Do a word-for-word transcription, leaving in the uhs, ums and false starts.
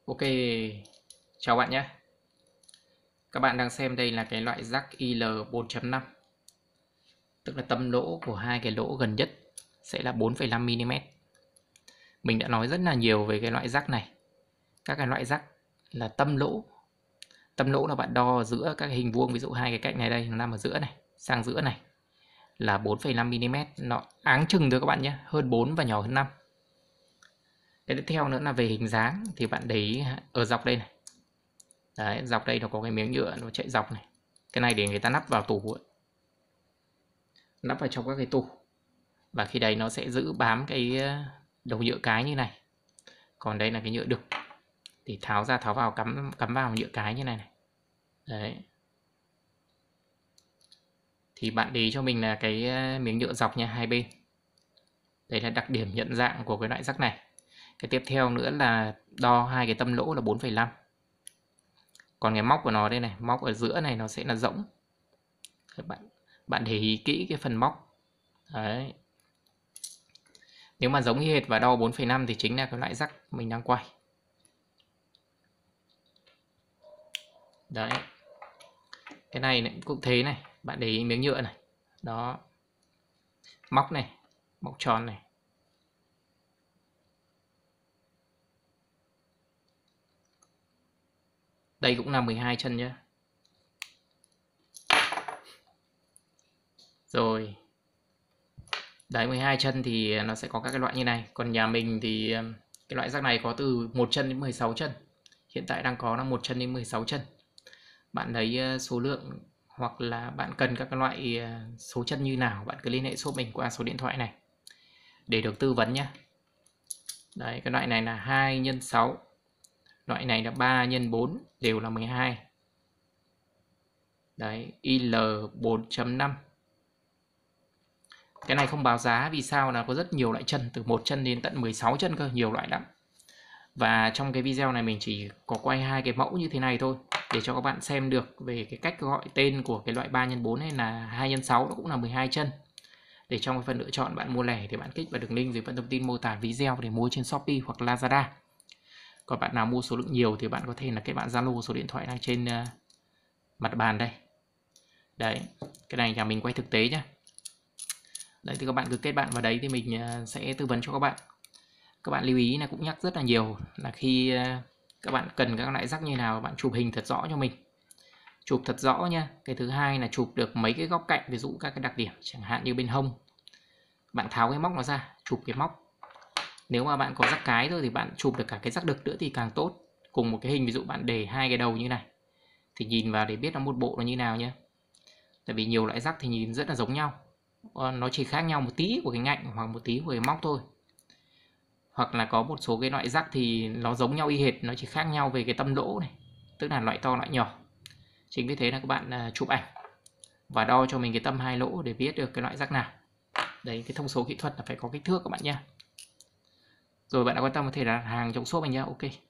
Ok, chào bạn nhé. Các bạn đang xem đây là cái loại jack I L bốn chấm năm, tức là tâm lỗ của hai cái lỗ gần nhất sẽ là bốn phẩy năm mi li mét. Mình đã nói rất là nhiều về cái loại jack này. Các cái loại jack là tâm lỗ. Tâm lỗ là bạn đo ở giữa các hình vuông, ví dụ hai cái cạnh này đây nó nằm ở giữa này, sang giữa này là bốn phẩy năm mi li mét, nó áng chừng thôi các bạn nhé, hơn bốn và nhỏ hơn năm. Cái tiếp theo nữa là về hình dáng thì bạn để ý ở dọc đây này. Đấy, dọc đây nó có cái miếng nhựa nó chạy dọc này. Cái này để người ta nắp vào tủ ấy. Nắp vào trong các cái tủ. Và khi đấy nó sẽ giữ bám cái đầu nhựa cái như này. Còn đây là cái nhựa đực. Thì tháo ra tháo vào cắm cắm vào nhựa cái như này này. Đấy. Thì bạn để ý cho mình là cái miếng nhựa dọc nha, hai bên. Đây là đặc điểm nhận dạng của cái loại jack này. Cái tiếp theo nữa là đo hai cái tâm lỗ là bốn phẩy năm. Còn cái móc của nó đây này, móc ở giữa này nó sẽ là rỗng. Bạn bạn để ý kỹ cái phần móc. Đấy. Nếu mà giống như hệt và đo bốn phẩy năm thì chính là cái loại jack mình đang quay. Đấy. Cái này cũng thế này, bạn để ý miếng nhựa này. Đó. Móc này, móc tròn này. Đây cũng là mười hai chân nhé. Rồi. Đấy, mười hai chân thì nó sẽ có các cái loại như này. Còn nhà mình thì cái loại jack này có từ một chân đến mười sáu chân. Hiện tại đang có là một chân đến mười sáu chân. Bạn lấy số lượng hoặc là bạn cần các cái loại số chân như nào, bạn cứ liên hệ shop mình qua số điện thoại này để được tư vấn nhé. Đấy, cái loại này là hai nhân sáu, loại này là ba nhân bốn, đều là mười hai. Đấy, I L bốn chấm năm. Cái này không báo giá vì sao là có rất nhiều loại chân, từ một chân đến tận mười sáu chân cơ, nhiều loại lắm. Và trong cái video này mình chỉ có quay hai cái mẫu như thế này thôi để cho các bạn xem được về cái cách gọi tên của cái loại ba nhân bốn hay là hai nhân sáu, nó cũng là mười hai chân. Để trong cái phần lựa chọn bạn mua lẻ thì bạn kích vào đường link dưới phần thông tin mô tả video để mua trên Shopee hoặc Lazada. Còn bạn nào mua số lượng nhiều thì bạn có thể là kết bạn Zalo số điện thoại đang trên uh, mặt bàn đây. Đấy, cái này nhà mình quay thực tế nhá. Đấy thì các bạn cứ kết bạn vào đấy thì mình uh, sẽ tư vấn cho các bạn. Các bạn lưu ý là cũng nhắc rất là nhiều là khi uh, các bạn cần các loại jack như nào, bạn chụp hình thật rõ cho mình. Chụp thật rõ nha. Cái thứ hai là chụp được mấy cái góc cạnh, ví dụ các cái đặc điểm chẳng hạn như bên hông. Bạn tháo cái móc nó ra, chụp cái móc. Nếu mà bạn có jack cái thôi thì bạn chụp được cả cái jack đực nữa thì càng tốt. Cùng một cái hình, ví dụ bạn để hai cái đầu như này thì nhìn vào để biết nó một bộ nó như nào nhé. Tại vì nhiều loại jack thì nhìn rất là giống nhau, nó chỉ khác nhau một tí của cái ngạnh hoặc một tí của cái móc thôi. Hoặc là có một số cái loại jack thì nó giống nhau y hệt, nó chỉ khác nhau về cái tâm lỗ này, tức là loại to loại nhỏ. Chính vì thế là các bạn chụp ảnh và đo cho mình cái tâm hai lỗ để biết được cái loại jack nào. Đấy, cái thông số kỹ thuật là phải có kích thước các bạn nhé. Rồi bạn đã quan tâm có thể đặt hàng trong shop mình nhé. Ok.